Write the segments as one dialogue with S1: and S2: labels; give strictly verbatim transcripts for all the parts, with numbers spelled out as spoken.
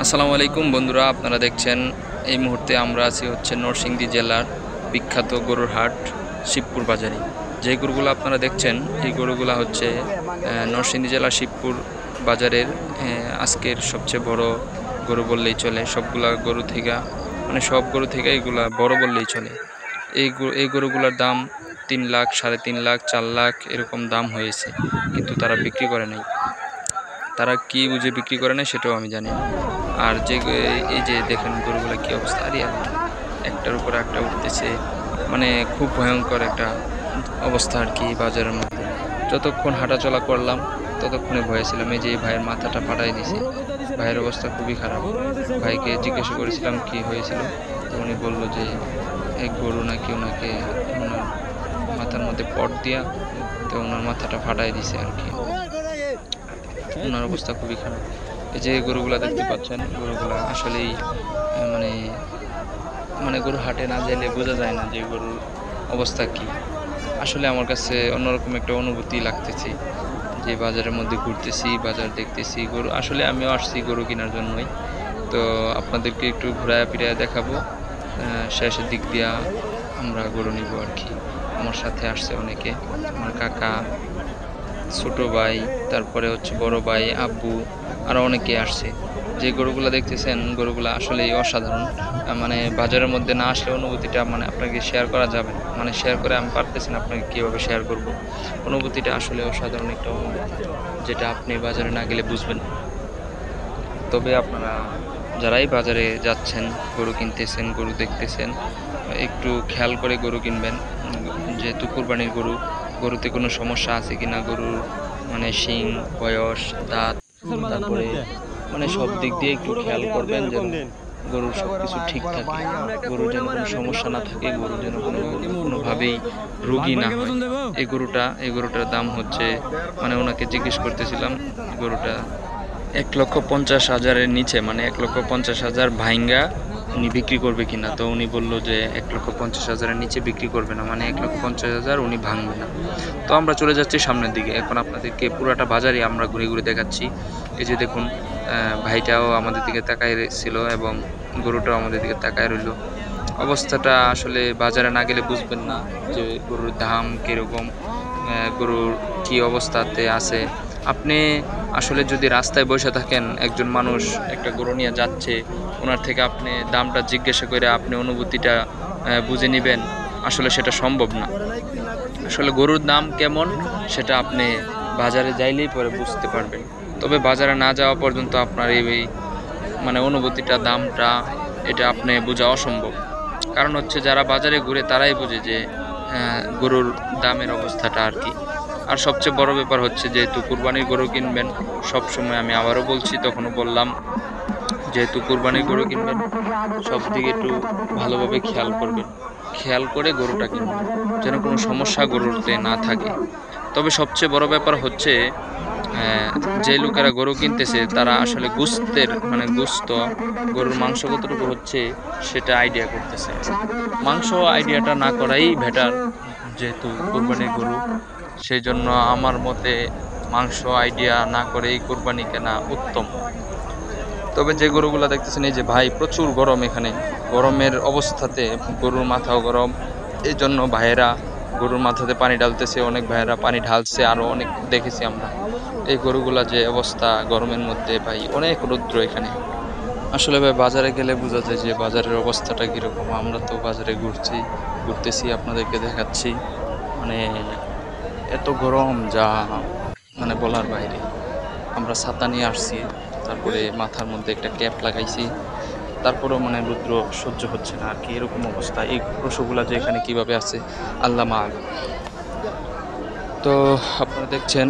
S1: আসসালামু আলাইকুম বন্ধুরা, আপনারা দেখছেন এই মুহূর্তে আমরা আছি হচ্ছে নরসিংদী জেলার বিখ্যাত গরুর হাট শিবপুর বাজারে। যে গরুগুলো আপনারা দেখছেন এই গরুগুলো হচ্ছে নরসিংদী জেলার শিবপুর বাজারের আজকের সবচেয়ে বড় গরু বললেই চলে। সবগুলা গরু থেকে মানে সব গরু থেকে এইগুলা বড় বললেই চলে। এই এই গরুগুলোর দাম তিন লাখ, সাড়ে তিন লাখ, চার লাখ এরকম দাম হয়েছে, কিন্তু তারা বিক্রি করে নাই। তারা কি বুঝে বিক্রি করে না সেটাও আমি জানি না। আর যে এই যে দেখেন গরুগুলো কি অবস্থা, আরে একটার উপর একটা উঠতেছে, মানে খুব ভয়ঙ্কর একটা অবস্থা আর কি বাজারের মধ্যে। যতক্ষণ হাঁটাচলা করলাম ততক্ষণে ভয়ে ছিলাম। এই যে এই ভাইয়ের মাথাটা ফাটাই দিছে, ভাইয়ের অবস্থা খুবই খারাপ। ভাইকে জিজ্ঞাসা করেছিলাম কি হয়েছিল, তো উনি বললো যে এক গরু নাকি ওনাকে ওনার মাথার মধ্যে পট দিয়া তো ওনার মাথাটা ফাটাই দিছে আর কি। ওনার অবস্থা খুবই খারাপ। এই যে গরুগুলা দেখতে পাচ্ছেন, গরুগুলা আসলেই মানে মানে গরু হাটে না যাইলে বোঝা যায় না যে গরুর অবস্থা কি। আসলে আমার কাছে অন্যরকম একটা অনুভূতি লাগতেছে যে বাজারের মধ্যে ঘুরতেছি, বাজার দেখতেছি। গরু আসলে আমিও আসছি গরু কেনার জন্যই, তো আপনাদেরকে একটু ঘুরায় ফিরায় দেখাবো। শেষের দিক দিয়া আমরা গরু নিব আর কি। আমার সাথে আসছে অনেকে, আমার কাকা, ছোট ভাই, তারপরে হচ্ছে বড় ভাই, আব্বু, আরও অনেকে আসছে। যে গরুগুলো দেখতেছেন গরুগুলো আসলেই অসাধারণ। মানে বাজারের মধ্যে না আসলে অনুভূতিটা মানে আপনাকে শেয়ার করা যাবে না, মানে শেয়ার করে আমি পারতেছি না আপনাকে কীভাবে শেয়ার করব। অনুভূতিটা আসলে অসাধারণ একটা অনুভূতি, যেটা আপনি বাজারে না গেলে বুঝবেন। তবে আপনারা যারাই বাজারে যাচ্ছেন, গরু কিনতেছেন, গরু দেখতেছেন, একটু খেয়াল করে গরু কিনবেন। যেহেতু কুরবানির গরু, গরুতে কোনো সমস্যা আছে কিনা, গরুর মানে শিং, বয়স, দাঁত, তারপরে মানে সব দিক দিয়ে একটু খেয়াল করবেন যেন গরুর সব কিছু ঠিক থাকে, গরুর যেন কোনো সমস্যা না থাকে, গরু যেন কোনো কোনোভাবেই রোগী না হয়। এই গরুটা এই গরুটার দাম হচ্ছে, মানে ওনাকে জিজ্ঞেস করতেছিলাম, গরুটা এক লক্ষ পঞ্চাশ হাজারের নিচে, মানে এক লক্ষ পঞ্চাশ হাজার ভাইঙ্গা উনি বিক্রি করবে কিনা। তো উনি বললো যে এক লক্ষ পঞ্চাশ হাজারের নিচে বিক্রি করবে না, মানে এক লক্ষ পঞ্চাশ হাজার উনি ভাঙবে না। তো আমরা চলে যাচ্ছি সামনের দিকে। এখন আপনাদেরকে পুরাটা বাজারই আমরা ঘুরে ঘুরে দেখাচ্ছি। এই যে দেখুন, ভাইটাও আমাদের দিকে তাকায় ছিল এবং গরুটাও আমাদের দিকে তাকায় রইল। অবস্থাটা আসলে বাজারে না গেলে বুঝবেন না যে গরুর দাম কীরকম, গরুর কী অবস্থাতে আছে। আপনি আসলে যদি রাস্তায় বসে থাকেন, একজন মানুষ একটা গরু নিয়ে যাচ্ছে, ওনার থেকে আপনি দামটা জিজ্ঞাসা করে আপনি অনুভূতিটা বুঝে নেবেন, আসলে সেটা সম্ভব না। আসলে গরুর দাম কেমন সেটা আপনি বাজারে যাইলেই পরে বুঝতে পারবেন। তবে বাজারে না যাওয়া পর্যন্ত আপনার এই মানে অনুভূতিটা, দামটা, এটা আপনি বোঝা অসম্ভব। কারণ হচ্ছে যারা বাজারে ঘুরে তারাই বোঝে যে গরুর দামের অবস্থাটা আর কি। আর সবচেয়ে বড় ব্যাপার হচ্ছে, যেহেতু কুরবানির গরু কিনবেন, সব সময় আমি আবারও বলছি, তখনও বললাম, যেহেতু কুরবানির গরু কিনবেন সব দিকে একটু ভালোভাবে খেয়াল করবেন, খেয়াল করে গরুটা কিনবেন যেন কোনো সমস্যা গরুতে না থাকে। তবে সবচেয়ে বড় ব্যাপার হচ্ছে যে লোকেরা গরু কিনতেছে তারা আসলে গোস্তের মানে গোস্ত, গরুর মাংস কতটুকু হচ্ছে সেটা আইডিয়া করতেছে। মাংস আইডিয়াটা না করাই বেটার, যেহেতু কুরবানির গরু। সেই জন্য আমার মতে মাংস আইডিয়া না করেই কুরবানি কেনা উত্তম। তবে যে গরুগুলো দেখতেছেন, এই যে ভাই, প্রচুর গরম এখানে, গরমের অবস্থাতে গরুর মাথাও গরম, এই জন্য ভাইয়েরা গরুর মাথাতে পানি ঢালতেছে, অনেক ভাইয়েরা পানি ঢালছে, আরও অনেক দেখেছি আমরা। এই গরুগুলা যে অবস্থা গরমের মধ্যে, ভাই অনেক রৌদ্র এখানে। আসলে ভাই বাজারে গেলে বোঝা যায় যে বাজারের অবস্থাটা কীরকম। আমরা তো বাজারে ঘুরছি ঘুরতেছি আপনাদেরকে দেখাচ্ছি, মানে এত গরম যা মানে বলার বাইরে। আমরা ছাতা নিয়ে আসছি, তারপরে মাথার মধ্যে একটা ক্যাপ লাগাইছি, তারপরেও মানে রৌদ্র সহ্য হচ্ছে না আর কি, এরকম অবস্থা। এই পশুগুলা যে এখানে কীভাবে আছে আল্লাহ মাল। তো আপনারা দেখছেন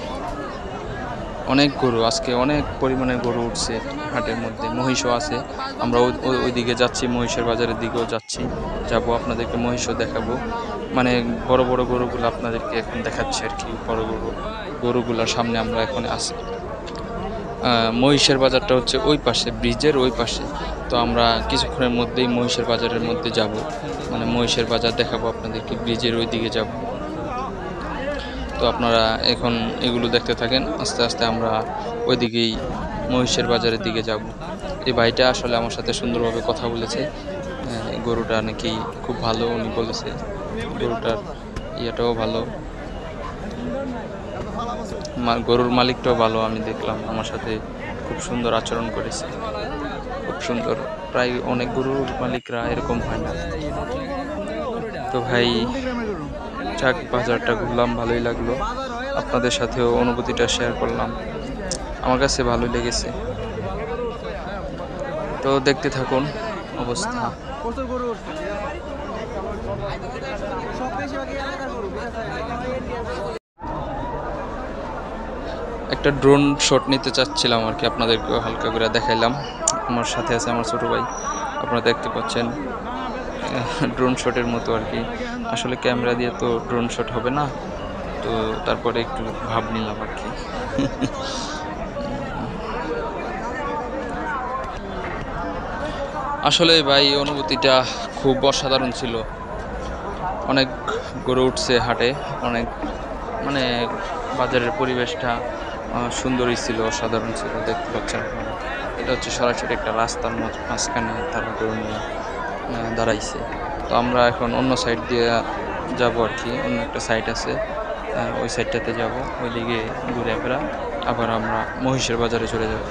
S1: অনেক গরু, আজকে অনেক পরিমাণে গরু উঠছে হাটের মধ্যে। মহিষও আছে, আমরা ওই দিকে যাচ্ছি, মহিষের বাজারের দিকেও যাচ্ছি, যাব, আপনাদেরকে মহিষও দেখাবো। মানে বড় বড় গরুগুলো আপনাদেরকে এখন দেখাচ্ছি আর কি। বড় গরু গরুগুলোর সামনে আমরা এখন আছি। মহিষের বাজারটা হচ্ছে ওই পাশে, ব্রিজের ওই পাশে। তো আমরা কিছুক্ষণের মধ্যেই মহিষের বাজারের মধ্যে যাব, মানে মহিষের বাজার দেখাবো আপনাদেরকে, ব্রিজের ওই দিকে যাব। তো আপনারা এখন এগুলো দেখতে থাকেন, আস্তে আস্তে আমরা ওইদিকেই মহিষের বাজারের দিকে যাব। এই ভাইটা আসলে আমার সাথে সুন্দরভাবে কথা বলেছে, গরুটা নাকি খুব ভালো, উনি বলেছে গরুটার ইয়েটাও ভালো, গরুর মালিকটাও ভালো। আমি দেখলাম আমার সাথে খুব সুন্দর আচরণ করেছে, খুব সুন্দর। প্রায় অনেক গরুর মালিকরা এরকম হয় না। তো ভাই চাক বাজারটা ঘুরলাম, ভালোই লাগলো, আপনাদের সাথেও অনুভূতিটা শেয়ার করলাম, আমার কাছে ভালোই লেগেছে। তো দেখতে থাকুন অবস্থা। একটা ড্রোন শট নিতে চাচ্ছিলাম আর কি, আপনাদেরকেও হালকা করে দেখাইলাম। আমার সাথে আছে আমার ছোট ভাই, আপনারা দেখতে পাচ্ছেন ড্রোন শটের মতো আর কি। আসলে ক্যামেরা দিয়ে তো ড্রোন শট হবে না, তো তারপরে একটু ভাব নিলাম আর কি। আসলে ভাই অনুভূতিটা খুব অসাধারণ ছিল। অনেক গরু উঠছে হাটে, অনেক মানে বাজারের পরিবেশটা সুন্দরই ছিল, অসাধারণ ছিল। দেখতে পাচ্ছেন আপনারা, এটা হচ্ছে সরাসরি একটা রাস্তার মাঝখানে তারা গরু নিয়ে দাঁড়াইছে। তো আমরা এখন অন্য সাইড দিয়ে যাব আর কি, অন্য একটা সাইড আছে, ওই সাইডটাতে যাব, ওই দিকে ঘুরে ফেরা আবার আমরা মহিষের বাজারে চলে যাব।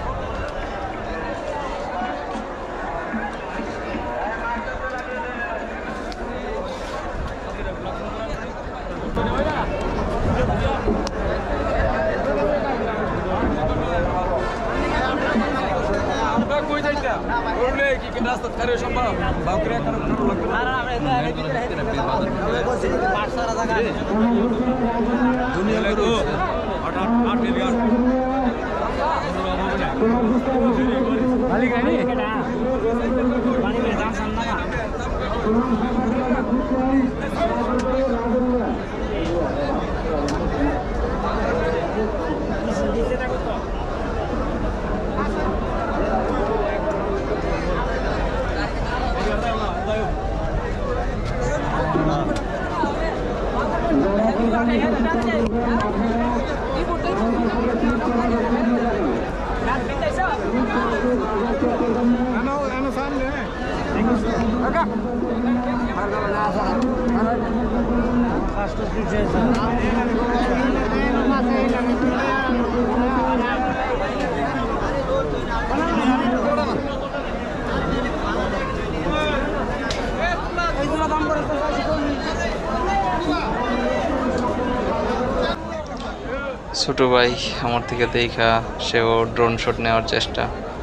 S1: ছোট ভাই আমার থেকে দেখা সেও ড্রোন শট নেওয়ার চেষ্টা,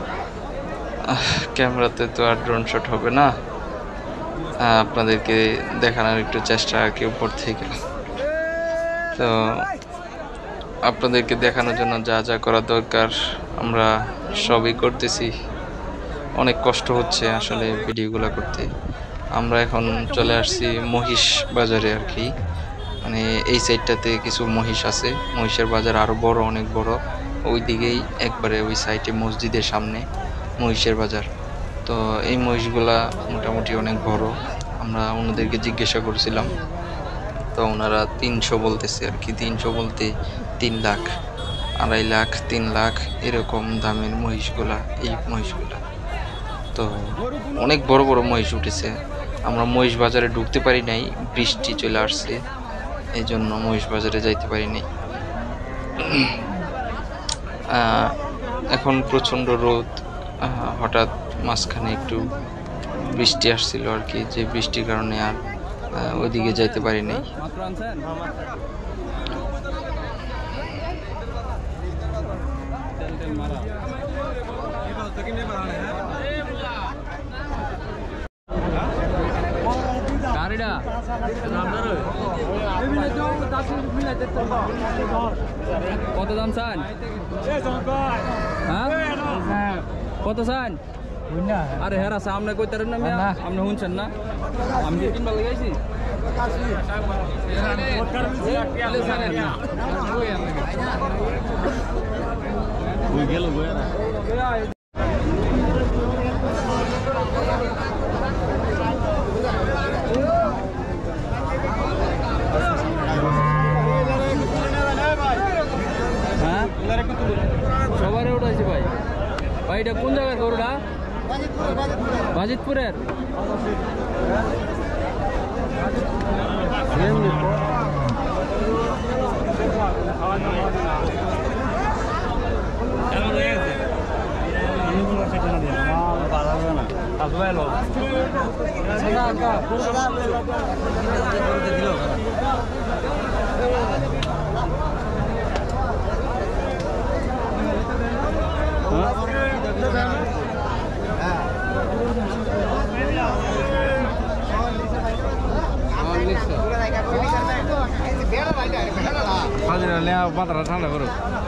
S1: ক্যামেরাতে তো আর ড্রোন শট হবে না, আপনাদেরকে দেখানোর একটু চেষ্টা আর কি উপর থেকে। তো আপনাদেরকে দেখানোর জন্য যা যা করা দরকার আমরা সবই করতেছি। অনেক কষ্ট হচ্ছে আসলে ভিডিওগুলো করতে। আমরা এখন চলে আসছি মহিষ বাজারে আর কি, মানে এই সাইডটাতে কিছু মহিষ আছে, মহিষের বাজার আরো বড়, অনেক বড়। ওই দিকেই একবারে ওই সাইডে মসজিদের সামনে মহিষের বাজার। তো এই মহিষগুলা মোটামুটি অনেক বড়। আমরা ওনাদেরকে জিজ্ঞাসা করছিলাম, তো ওনারা তিনশো বলতেছে আর কি, তিনশো বলতে তিন লাখ, আড়াই লাখ, তিন লাখ এরকম দামের মহিষগুলা, এই মহিষগুলা। তো অনেক বড় বড় মহিষ উঠেছে। আমরা মহিষ বাজারে ঢুকতে পারি নাই, বৃষ্টি চলে আসছে, এই জন্য মহিষ বাজারে যাইতে পারি নাই। এখন প্রচণ্ড রোদ, হঠাৎ মাঝখানে একটু বৃষ্টি আসছিল আর কি, যে বৃষ্টির কারণে আর ওইদিকে যাইতে পারি নাই।
S2: কত দাম চান? হ্যাঁ কত চান? আরে হেরা সামনে কইতারেন না মিয়া, আপনি শুনছেন না? আমি কি কিনবা লাগাইছি? গেল সবারে উঠাইছি ভাই। জায়গার গরুটা? বাজিতপুরের।
S3: মাথাটা ঠান্ডা করো।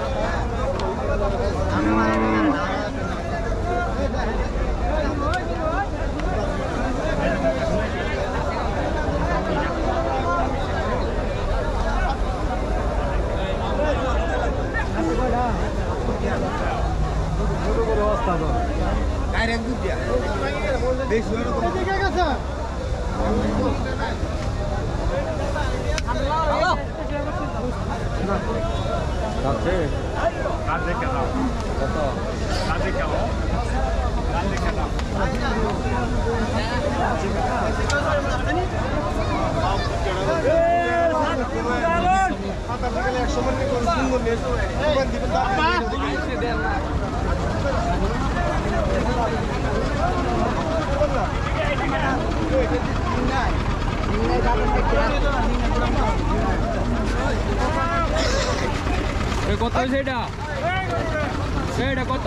S3: কত হয়েছে এটা? এটা কত?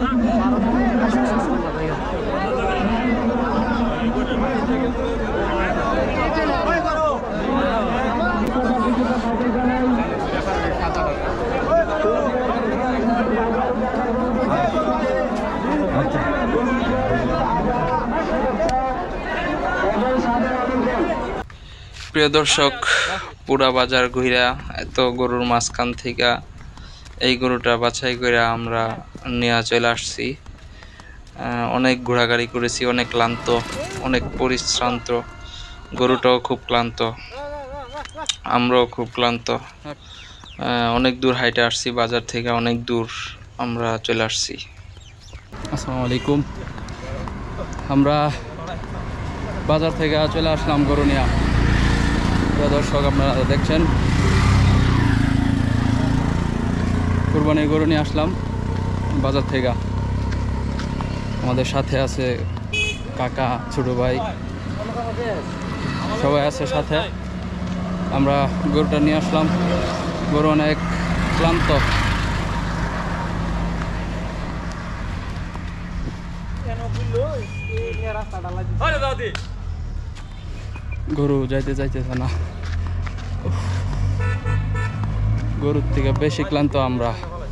S1: প্রিয় দর্শক, পুরা বাজার ঘুরা এত গরুর মাঝখান থেকে এই গরুটা বাছাই করে আমরা নিয়ে চলে আসছি। অনেক ঘোরাঘুরি করেছি, অনেক ক্লান্ত, অনেক পরিশ্রান্ত। গরুটাও খুব ক্লান্ত, আমরাও খুব ক্লান্ত। অনেক দূর হাইটে আসছি, বাজার থেকে অনেক দূর আমরা চলে আসছি।
S2: আসসালামু আলাইকুম। আমরা বাজার থেকে চলে আসলাম গরু নিয়ে। প্রিয় দর্শক, আপনারা দেখছেন কুরবানির গরু নিয়ে আসলাম বাজার থেকে। আমাদের সাথে আছে কাকা, ছোট ভাই, সবাই আছে সাথে। আমরা গরুটা নিয়ে আসলাম। গরু অনেক ক্লান্ত। গরু যাইতে যাইতেছে না, গরুর থেকে বেশি ক্লান্ত আমরা।